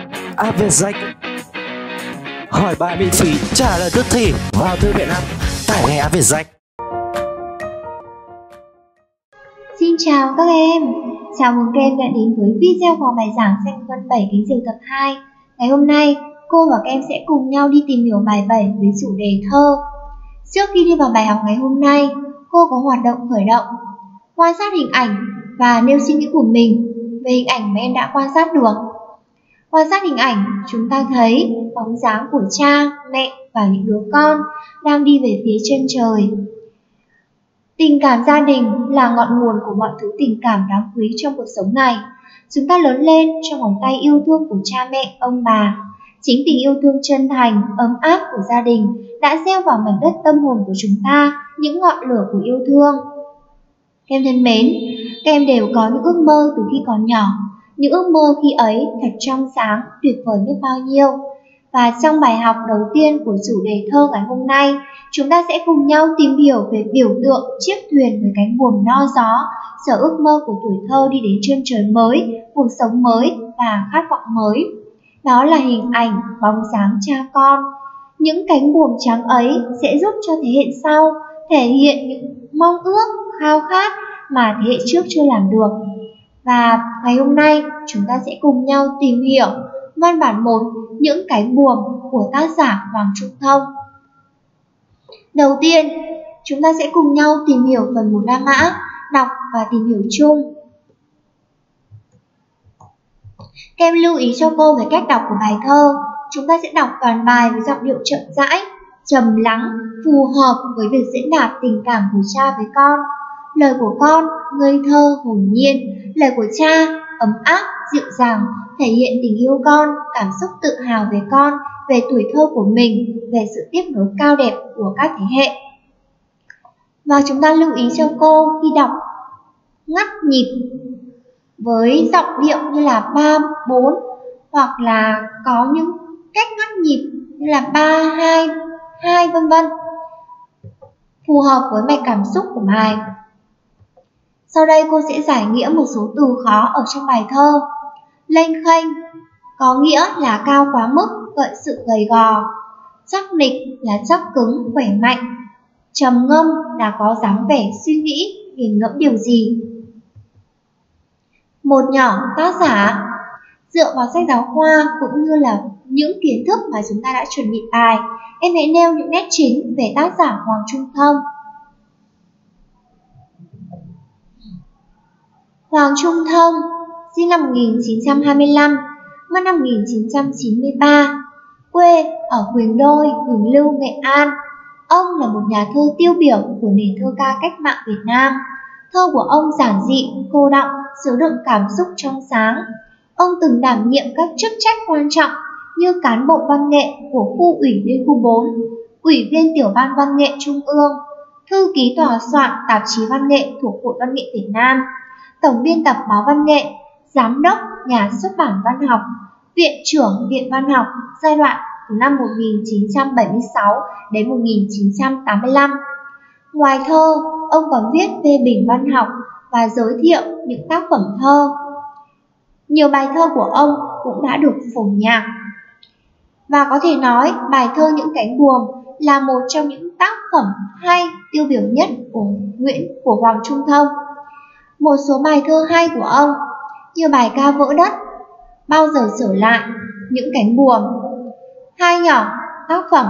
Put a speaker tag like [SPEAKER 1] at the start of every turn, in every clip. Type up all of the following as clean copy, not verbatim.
[SPEAKER 1] App Việt Danh. Hỏi bài miễn phí, trả lời tức thì. Vào thư viện app, tải ngay App Việt Danh.
[SPEAKER 2] Xin chào các em, chào mừng các em đã đến với video của bài giảng Sách Văn 7 Ký Diều tập 2. Ngày hôm nay, cô và các em sẽ cùng nhau đi tìm hiểu bài 7 với chủ đề thơ. Trước khi đi vào bài học ngày hôm nay, cô có hoạt động khởi động. Quan sát hình ảnh và nêu suy nghĩ của mình về hình ảnh mà em đã quan sát được. Quan sát hình ảnh, chúng ta thấy bóng dáng của cha, mẹ và những đứa con đang đi về phía chân trời. Tình cảm gia đình là ngọn nguồn của mọi thứ tình cảm đáng quý trong cuộc sống này. Chúng ta lớn lên trong vòng tay yêu thương của cha mẹ, ông bà. Chính tình yêu thương chân thành, ấm áp của gia đình đã gieo vào mảnh đất tâm hồn của chúng ta những ngọn lửa của yêu thương. Các em thân mến, các em đều có những ước mơ từ khi còn nhỏ. Những ước mơ khi ấy thật trong sáng, tuyệt vời biết bao nhiêu. Và trong bài học đầu tiên của chủ đề thơ ngày hôm nay, chúng ta sẽ cùng nhau tìm hiểu về biểu tượng chiếc thuyền với cánh buồm no gió, sở ước mơ của tuổi thơ đi đến chân trời mới, cuộc sống mới và khát vọng mới. Đó là hình ảnh bóng dáng cha con. Những cánh buồm trắng ấy sẽ giúp cho thế hệ sau thể hiện những mong ước, khao khát mà thế hệ trước chưa làm được. Và ngày hôm nay chúng ta sẽ cùng nhau tìm hiểu văn bản 1 những cánh buồm của tác giả Hoàng Trung Thông. Đầu tiên, chúng ta sẽ cùng nhau tìm hiểu phần 1 La Mã, đọc và tìm hiểu chung. Các em lưu ý cho cô về cách đọc của bài thơ. Chúng ta sẽ đọc toàn bài với giọng điệu chậm rãi, trầm lắng, phù hợp với việc diễn đạt tình cảm của cha với con. Lời của con ngây thơ hồn nhiên, lời của cha ấm áp dịu dàng, thể hiện tình yêu con, cảm xúc tự hào về con, về tuổi thơ của mình, về sự tiếp nối cao đẹp của các thế hệ. Và chúng ta lưu ý cho cô khi đọc ngắt nhịp với giọng điệu như là 3, 4 hoặc là có những cách ngắt nhịp như là 3, 2, 2 vân vân, phù hợp với mạch cảm xúc của bài. Sau đây cô sẽ giải nghĩa một số từ khó ở trong bài thơ. Lênh khênh có nghĩa là cao quá mức, gợi sự gầy gò. Chắc nịch là chắc cứng, khỏe mạnh. Trầm ngâm là có dáng vẻ suy nghĩ, nghiền ngẫm điều gì. Một nhỏ tác giả. Dựa vào sách giáo khoa cũng như là những kiến thức mà chúng ta đã chuẩn bị bài, em hãy nêu những nét chính về tác giả Hoàng Trung Thông. Hoàng Trung Thông sinh năm 1925, mất năm 1993, quê ở Quỳnh Đôi, Quỳnh Lưu, Nghệ An. Ông là một nhà thơ tiêu biểu của nền thơ ca cách mạng Việt Nam. Thơ của ông giản dị, cô đọng, chứa đựng cảm xúc trong sáng. Ông từng đảm nhiệm các chức trách quan trọng như cán bộ văn nghệ của khu ủy Liên khu 4, ủy viên tiểu ban văn nghệ Trung ương, thư ký tòa soạn tạp chí văn nghệ thuộc Hội Văn nghệ Việt Nam, tổng biên tập báo văn nghệ, giám đốc nhà xuất bản văn học, viện trưởng viện văn học giai đoạn từ năm 1976 đến 1985. Ngoài thơ, ông còn viết phê bình văn học và giới thiệu những tác phẩm thơ. Nhiều bài thơ của ông cũng đã được phổ nhạc. Và có thể nói bài thơ Những cánh buồm là một trong những tác phẩm hay tiêu biểu nhất của Hoàng Trung Thông. Một số bài thơ hay của ông như bài ca Vỡ đất, Bao giờ trở lại, Những cánh buồm. Hai nhỏ tác phẩm.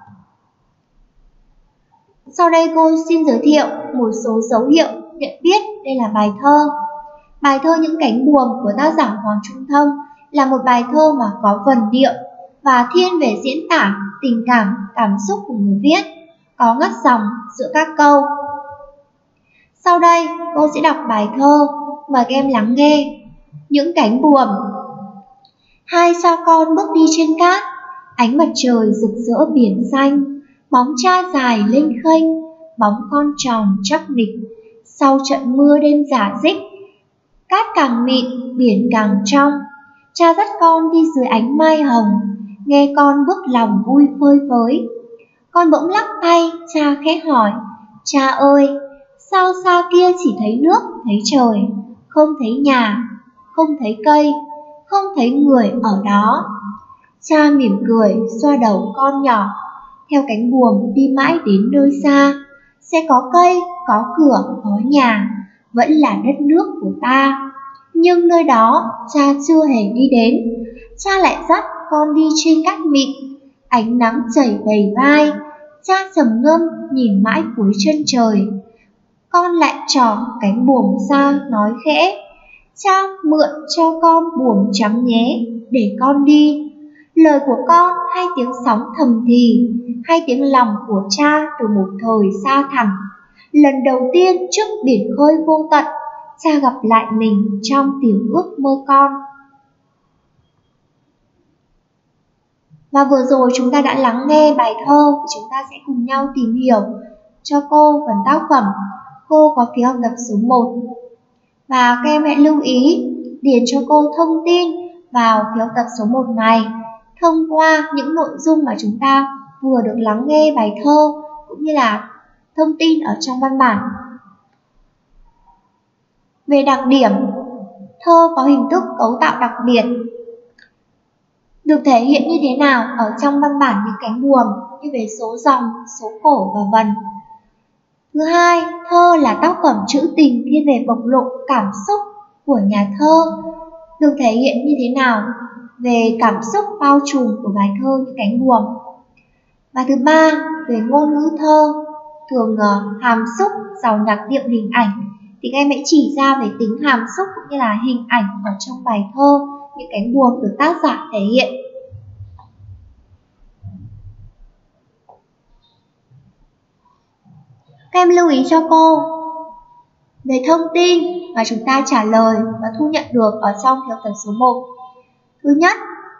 [SPEAKER 2] Sau đây cô xin giới thiệu một số dấu hiệu nhận biết đây là bài thơ. Bài thơ Những cánh buồm của tác giả Hoàng Trung Thông là một bài thơ mà có vần điệu và thiên về diễn tả tình cảm, cảm xúc của người viết, có ngắt dòng giữa các câu. Sau đây cô sẽ đọc bài thơ, mời các em lắng nghe. Những cánh buồm. Hai cha con bước đi trên cát, ánh mặt trời rực rỡ biển xanh, bóng cha dài lênh khênh, bóng con tròn chắc nịch. Sau trận mưa đêm rả rích, cát càng mịn, biển càng trong, cha dắt con đi dưới ánh mai hồng, nghe con bước lòng vui phơi phới. Con bỗng lắc tay, cha khẽ hỏi, cha ơi, sao xa kia chỉ thấy nước, thấy trời, không thấy nhà, không thấy cây, không thấy người ở đó. Cha mỉm cười xoa đầu con nhỏ, theo cánh buồm đi mãi đến nơi xa. Sẽ có cây, có cửa, có nhà, vẫn là đất nước của ta. Nhưng nơi đó cha chưa hề đi đến. Cha lại dắt con đi trên cát mịn, ánh nắng chảy đầy vai. Cha trầm ngâm nhìn mãi cuối chân trời. Con lại trỏ cánh buồm ra nói khẽ: cha mượn cho con buồm trắng nhé, để con đi. Lời của con hay tiếng sóng thầm thì, hay tiếng lòng của cha từ một thời xa thẳm. Lần đầu tiên trước biển khơi vô tận, cha gặp lại mình trong tiếng ước mơ con. Và vừa rồi chúng ta đã lắng nghe bài thơ, chúng ta sẽ cùng nhau tìm hiểu cho cô phần tác phẩm. Cô có phiếu học tập số 1. Và các em hãy lưu ý điền cho cô thông tin vào phiếu học tập số 1 này thông qua những nội dung mà chúng ta vừa được lắng nghe bài thơ cũng như là thông tin ở trong văn bản. Về đặc điểm, thơ có hình thức cấu tạo đặc biệt, được thể hiện như thế nào ở trong văn bản những cánh buồm như về số dòng, số khổ và vần. Thứ hai, thơ là tác phẩm trữ tình thiên về bộc lộ cảm xúc của nhà thơ, được thể hiện như thế nào về cảm xúc bao trùm của bài thơ những cánh buồm. Và thứ ba, về ngôn ngữ thơ, thường hàm xúc, giàu nhạc điệu hình ảnh, thì các em hãy chỉ ra về tính hàm xúc cũng như là hình ảnh ở trong bài thơ những cánh buồm được tác giả thể hiện. Các em lưu ý cho cô về thông tin mà chúng ta trả lời và thu nhận được ở trong phiếu tập số 1. Thứ nhất,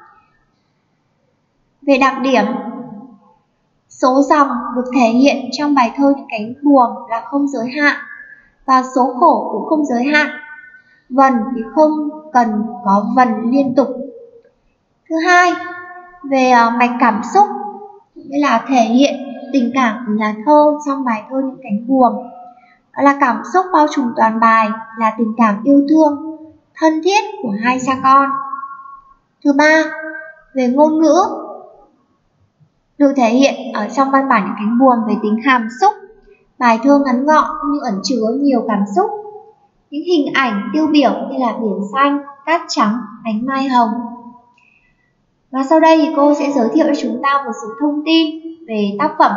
[SPEAKER 2] về đặc điểm, số dòng được thể hiện trong bài thơ những cánh buồm là không giới hạn và số khổ cũng không giới hạn. Vần thì không cần có vần liên tục. Thứ hai, về mạch cảm xúc, nghĩa là thể hiện tình cảm của nhà thơ trong bài thơ những cánh buồm. Đó là cảm xúc bao trùm toàn bài, là tình cảm yêu thương, thân thiết của hai cha con. Thứ ba, về ngôn ngữ, được thể hiện ở trong văn bản những cánh buồm về tính hàm xúc. Bài thơ ngắn gọn nhưng ẩn chứa nhiều cảm xúc. Những hình ảnh tiêu biểu như là biển xanh, cát trắng, ánh mai hồng. Và sau đây thì cô sẽ giới thiệu cho chúng ta một số thông tin về tác phẩm.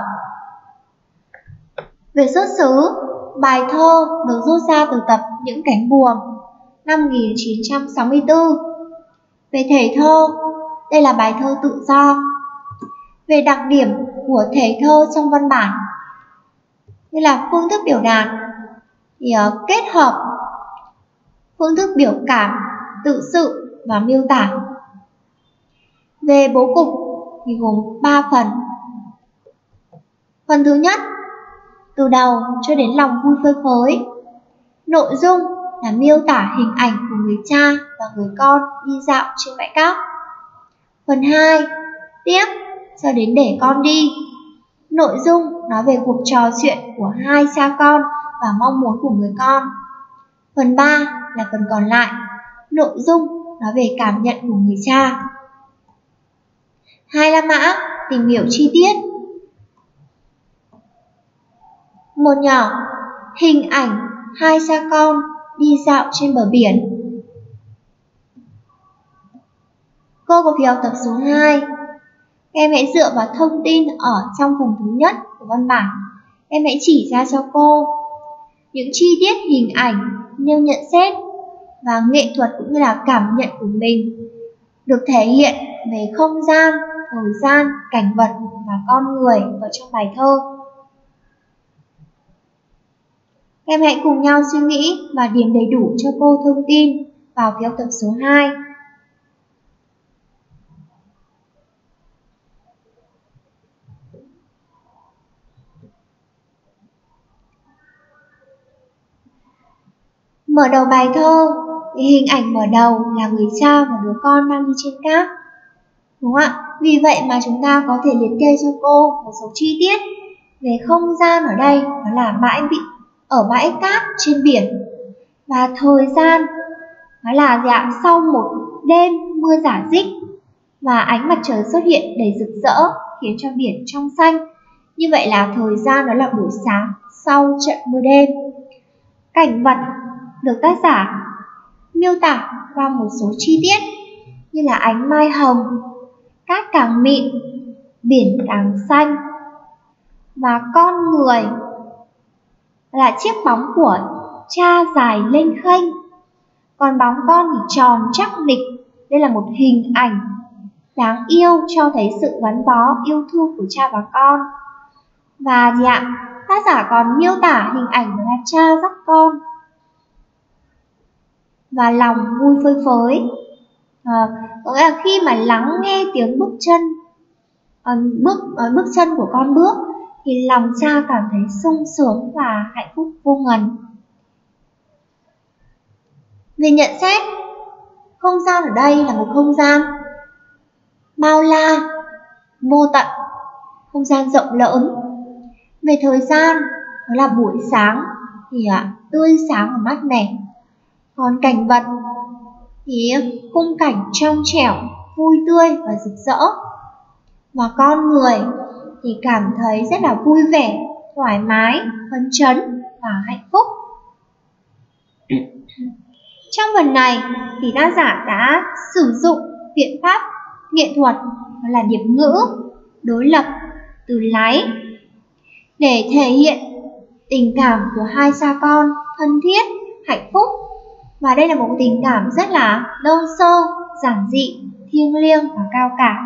[SPEAKER 2] Về xuất xứ, bài thơ được rút ra từ tập Những cánh buồm năm 1964. Về thể thơ, đây là bài thơ tự do. Về đặc điểm của thể thơ trong văn bản, như là phương thức biểu đạt thì kết hợp phương thức biểu cảm, tự sự và miêu tả. Về bố cục thì gồm 3 phần. Phần thứ nhất, từ đầu cho đến lòng vui phơi phới. Nội dung là miêu tả hình ảnh của người cha và người con đi dạo trên bãi cát. Phần 2, tiếp cho đến để con đi. Nội dung nói về cuộc trò chuyện của hai cha con và mong muốn của người con. Phần 3 là phần còn lại, nội dung nói về cảm nhận của người cha. Hai La Mã, tìm hiểu chi tiết. Một nhỏ, hình ảnh hai cha con đi dạo trên bờ biển. Cô có phiếu học tập số 2. Em hãy dựa vào thông tin ở trong phần thứ nhất của văn bản. Em hãy chỉ ra cho cô những chi tiết hình ảnh, nêu nhận xét và nghệ thuật cũng như là cảm nhận của mình được thể hiện về không gian, thời gian, cảnh vật và con người ở trong bài thơ. Em hãy cùng nhau suy nghĩ và điền đầy đủ cho cô thông tin vào phiếu học tập số 2. Mở đầu bài thơ thì hình ảnh mở đầu là người cha và đứa con đang đi trên cát, đúng không ạ? Vì vậy mà chúng ta có thể liệt kê cho cô một số chi tiết về không gian ở đây, đó là bãi cát trên biển, và thời gian Đó là gì ạ? Sau một đêm mưa rả rích và ánh mặt trời xuất hiện đầy rực rỡ khiến cho biển trong xanh. Như vậy là thời gian đó là buổi sáng sau trận mưa đêm. Cảnh vật được tác giả miêu tả qua một số chi tiết như là ánh mai hồng, cát càng mịn, biển càng xanh, và con người là chiếc bóng của cha dài lênh khênh, còn bóng con thì tròn chắc nịch. Đây là một hình ảnh đáng yêu cho thấy sự gắn bó yêu thương của cha và con. Và gì ạ? Tác giả còn miêu tả hình ảnh là cha dắt con và lòng vui phơi phới. Có nghĩa là khi mà lắng nghe tiếng bước chân của con bước thì lòng cha cảm thấy sung sướng và hạnh phúc vô ngần. Về nhận xét, không gian ở đây là một không gian bao la, vô tận, không gian rộng lớn. Về thời gian, đó là buổi sáng thì tươi sáng và mát mẻ. Còn cảnh vật thì khung cảnh trong trẻo, vui tươi và rực rỡ. Và con người thì cảm thấy rất là vui vẻ, thoải mái, phấn chấn và hạnh phúc. Trong phần này thì tác giả đã sử dụng biện pháp nghệ thuật đó là điệp ngữ, đối lập, từ láy để thể hiện tình cảm của hai cha con thân thiết, hạnh phúc. Và đây là một tình cảm rất là đơn sơ, giản dị, thiêng liêng và cao cả.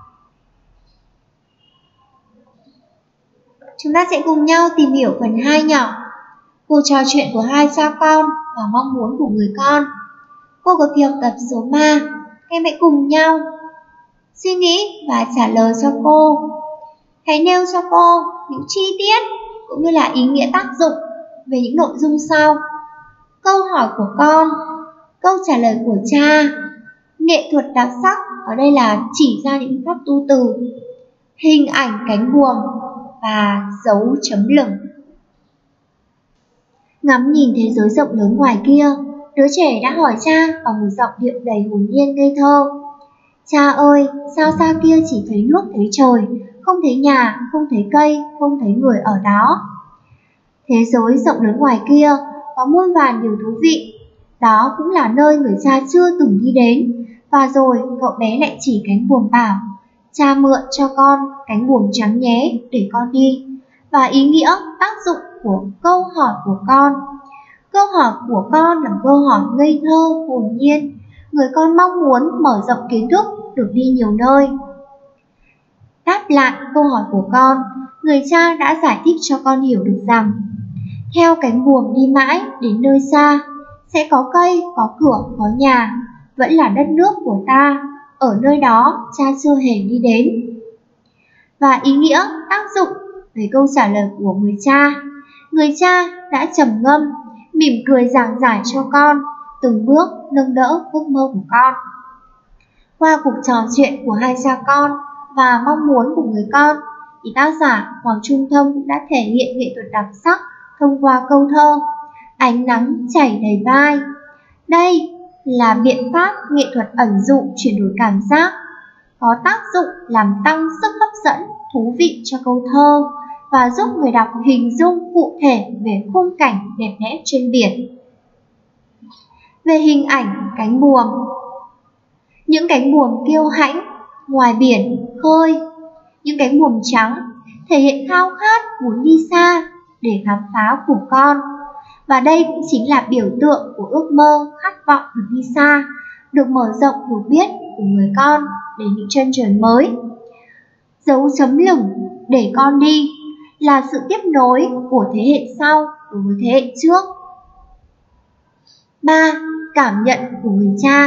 [SPEAKER 2] Chúng ta sẽ cùng nhau tìm hiểu phần 2 nhỏ. Cuộc trò chuyện của hai cha con và mong muốn của người con. Cô có thi học tập số 3. Em hãy cùng nhau suy nghĩ và trả lời cho cô. Hãy nêu cho cô những chi tiết cũng như là ý nghĩa tác dụng về những nội dung sau: câu hỏi của con, câu trả lời của cha, nghệ thuật đặc sắc, ở đây là chỉ ra những pháp tu từ, hình ảnh cánh buồm và dấu chấm lửng. Ngắm nhìn thế giới rộng lớn ngoài kia, đứa trẻ đã hỏi cha bằng một giọng điệu đầy hồn nhiên ngây thơ: Cha ơi, sao xa kia chỉ thấy nước thấy trời, không thấy nhà, không thấy cây, không thấy người ở đó. Thế giới rộng lớn ngoài kia có muôn vàn điều thú vị. Đó cũng là nơi người cha chưa từng đi đến. Và rồi cậu bé lại chỉ cánh buồm bảo: Cha mượn cho con cánh buồm trắng nhé, để con đi. Và ý nghĩa tác dụng của câu hỏi của con. Câu hỏi của con là câu hỏi ngây thơ, hồn nhiên. Người con mong muốn mở rộng kiến thức, được đi nhiều nơi. Đáp lại câu hỏi của con, người cha đã giải thích cho con hiểu được rằng theo cánh buồm đi mãi đến nơi xa, sẽ có cây, có cửa, có nhà, vẫn là đất nước của ta. Ở nơi đó cha chưa hề đi đến. Và ý nghĩa tác dụng về câu trả lời của người cha. Người cha đã trầm ngâm, mỉm cười giảng giải cho con, từng bước nâng đỡ ước mơ của con. Qua cuộc trò chuyện của hai cha con và mong muốn của người con, thì tác giả Hoàng Trung Thông cũng đã thể hiện nghệ thuật đặc sắc thông qua câu thơ Ánh nắng chảy đầy vai. Đây là biện pháp nghệ thuật ẩn dụ chuyển đổi cảm giác, có tác dụng làm tăng sức hấp dẫn, thú vị cho câu thơ và giúp người đọc hình dung cụ thể về khung cảnh đẹp đẽ trên biển. Về hình ảnh cánh buồm, những cánh buồm kiêu hãnh ngoài biển khơi, những cánh buồm trắng thể hiện khao khát muốn đi xa để khám phá của con. Và đây cũng chính là biểu tượng của ước mơ, khát vọng được đi xa, được mở rộng hiểu biết của người con đến những chân trời mới. Dấu chấm lửng để con đi là sự tiếp nối của thế hệ sau đối với thế hệ trước. 3. Cảm nhận của người cha.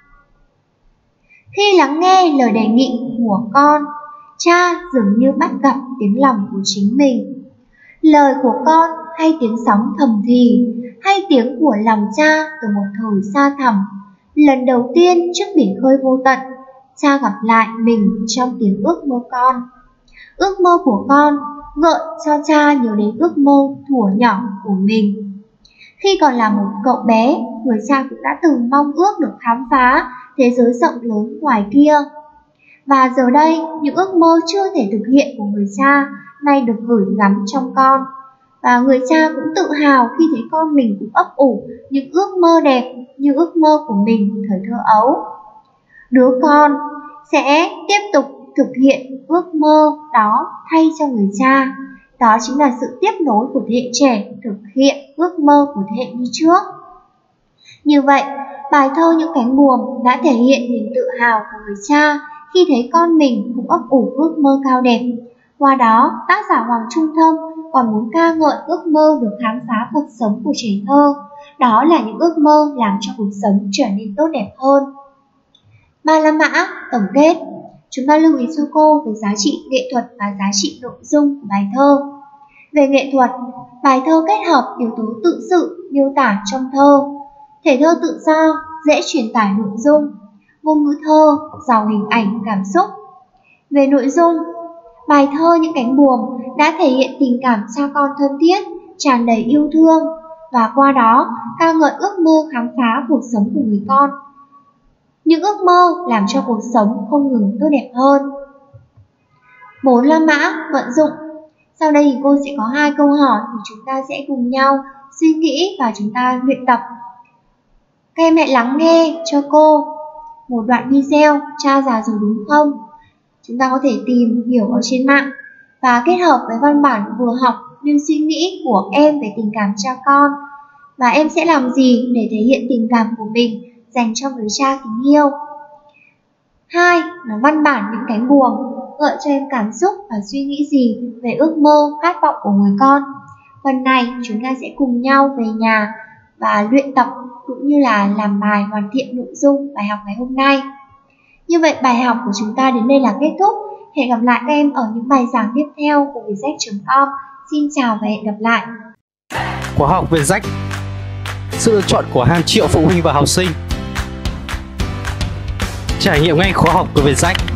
[SPEAKER 2] Khi lắng nghe lời đề nghị của con, cha dường như bắt gặp tiếng lòng của chính mình. Lời của con hay tiếng sóng thầm thì, hay tiếng của lòng cha từ một thời xa thẳm. Lần đầu tiên trước biển khơi vô tận, cha gặp lại mình trong tiếng ước mơ con. Ước mơ của con gợi cho cha nhớ đến ước mơ thuở nhỏ của mình. Khi còn là một cậu bé, người cha cũng đã từng mong ước được khám phá thế giới rộng lớn ngoài kia. Và giờ đây, những ước mơ chưa thể thực hiện của người cha nay được gửi gắm trong con. Và người cha cũng tự hào khi thấy con mình cũng ấp ủ những ước mơ đẹp như ước mơ của mình thời thơ ấu. Đứa con sẽ tiếp tục thực hiện ước mơ đó thay cho người cha. Đó chính là sự tiếp nối của thế hệ trẻ thực hiện ước mơ của thế hệ đi trước. Như vậy, bài thơ Những cánh buồm đã thể hiện niềm tự hào của người cha khi thấy con mình cũng ấp ủ ước mơ cao đẹp. Qua đó, tác giả Hoàng Trung Thông còn muốn ca ngợi ước mơ được khám phá cuộc sống của trẻ thơ. Đó là những ước mơ làm cho cuộc sống trở nên tốt đẹp hơn. Ba La Mã tổng kết. Chúng ta lưu ý cho cô về giá trị nghệ thuật và giá trị nội dung của bài thơ. Về nghệ thuật, bài thơ kết hợp yếu tố tự sự miêu tả trong thơ. Thể thơ tự do, dễ truyền tải nội dung. Ngôn ngữ thơ, giàu hình ảnh, cảm xúc. Về nội dung, bài thơ Những cánh buồm đã thể hiện tình cảm cha con thân thiết, tràn đầy yêu thương, và qua đó ca ngợi ước mơ khám phá cuộc sống của người con. Những ước mơ làm cho cuộc sống không ngừng tốt đẹp hơn. 4 La Mã vận dụng. Sau đây thì cô sẽ có 2 câu hỏi thì chúng ta sẽ cùng nhau suy nghĩ và chúng ta luyện tập. Các em hãy lắng nghe cho cô một đoạn video Cha già rồi đúng không? Chúng ta có thể tìm hiểu ở trên mạng và kết hợp với văn bản vừa học nêu suy nghĩ của em về tình cảm cha con. Và em sẽ làm gì để thể hiện tình cảm của mình dành cho người cha kính yêu. 2 là văn bản Những cánh buồm, gợi cho em cảm xúc và suy nghĩ gì về ước mơ, khát vọng của người con. Phần này chúng ta sẽ cùng nhau về nhà và luyện tập cũng như là làm bài hoàn thiện nội dung bài học ngày hôm nay. Như vậy bài học của chúng ta đến đây là kết thúc. Hẹn gặp lại các em ở những bài giảng tiếp theo của Vietjet.com. Xin chào và hẹn gặp lại.
[SPEAKER 1] Khóa học Vietjet, sự lựa chọn của hàng triệu phụ huynh và học sinh. Trải nghiệm ngay khóa học của Vietjet.